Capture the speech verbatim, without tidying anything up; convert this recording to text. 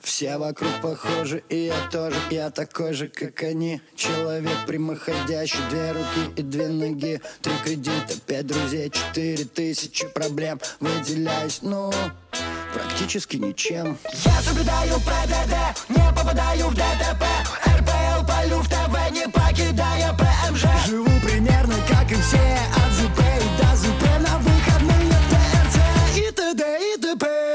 Все вокруг похожи, и я тоже, я такой же, как они. Человек прямоходящий, две руки и две ноги. Три кредита, пять друзей, четыре тысячи проблем. Выделяюсь, ну, практически ничем. Я соблюдаю ПДД, не попадаю в ДТП. эр пэ эл палю в ТВ, не покидая пэ эм жэ. Живу примерно как и все, от ЗП и до ЗП. На выходные тэ эр цэ и т.д. и т.п.